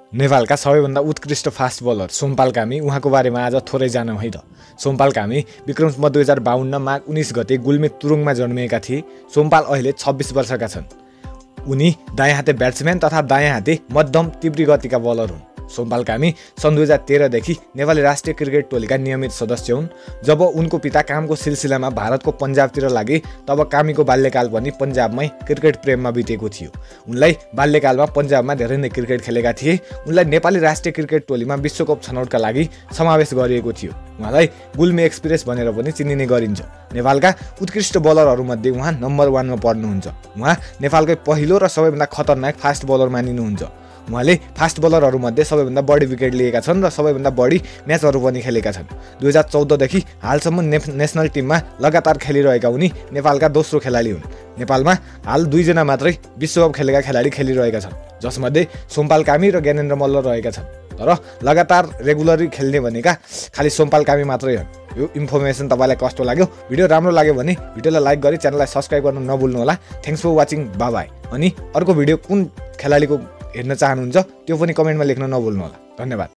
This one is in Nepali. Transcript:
नेपालका सबैभन्दा उत्कृष्ट फास्ट बलर सोमपाल कामी, उहाँको बारेमा आज थोरै जानौँ है त। सोमपाल कामी विक्रम सम्वत 2052 माघ 19 गते गुल्मे तुरुङमा जन्मिएका थिए। सोमपाल अहिले 26 वर्षका छन्। उनी दायाँ हाते ब्याट्सम्यान तथा दायाँ हाते मध्यम तीव्र गतिका बलर हुन्। सोमपाल कामी सन् 2013 देखि नेपाली राष्ट्रिय क्रिकेट टोलीका नियमित सदस्य हुन्। जब उनको पिता कामको सिलसिलामा भारतको पन्जाबतिर लागे तब कामीको बाल्यकाल पनि पन्जाबमै क्रिकेट प्रेममा बितेको थियो। उनलाई बाल्यकालमा पन्जाबमा धेरै नै क्रिकेट खेलेका थिए। उनलाई नेपाली राष्ट्रिय क्रिकेट टोलीमा विश्वकप छनौटका लागि समावेश गरिएको थियो। उहाँलाई गुल्मे एक्सप्रेस भनेर पनि चिनिने गरिन्छ। नेपालका उत्कृष्ट बलरहरूमध्ये उहाँ नम्बर 1 मा पर्नुहुन्छ। उहाँ नेपालकै पहिलो र सबैभन्दा खतरनाक फास्ट बलर मानिनुहुन्छ। उहाँले फास्ट बलरहरूमध्ये सबैभन्दा बढी विकेट लिएका छन् र सबैभन्दा बढी म्याचहरू पनि खेलेका छन्। 2014 देखि हालसम्म नेसनल टिममा लगातार खेलिरहेका उनी नेपालका दोस्रो खेलाडी हुन्। नेपालमा हाल 2 जना मात्रै विश्वकप खेलेका खेलाडी खेलिरहेका छन्, जसमध्ये सोमपाल कामी र ज्ञानेन्द्र मल्ल रहेका छन्। तर लगातार रेगुलरली खेल्ने भनेका खालि सोमपाल कामी मात्रै हुन्। यो इन्फर्मेसन तपाईँलाई कस्तो लाग्यो? भिडियो राम्रो लाग्यो भने भिडियोलाई लाइक गरी च्यानललाई सब्स्क्राइब गर्न नभुल्नु होला। Thanks for watching, bye bye. अनि अर्को भिडियो कुन खेलाडीको हेर्न चाहनुहुन्छ त्यो पनि कमेन्टमा लेख्न नभुल्नु होला। धन्यवाद।